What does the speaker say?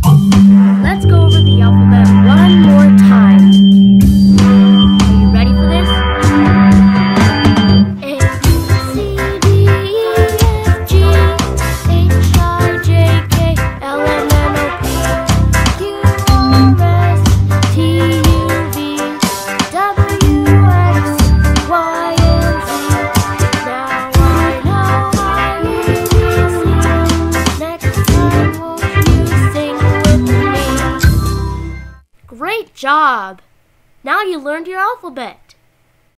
Let's go over the alphabet one more time. Are you ready for this? A, B, C, D, E, F, G, H, I, J, K, L, M, N, O, P, Q, R, S, T, U, V, W, X, Y, and Z. Now I know my ABC. Next time won't you sing with me? Great job! Now you learned your alphabet.